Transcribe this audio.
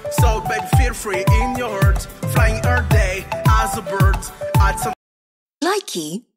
So baby, feel free in your heart, flying all day as a bird. Add some Likey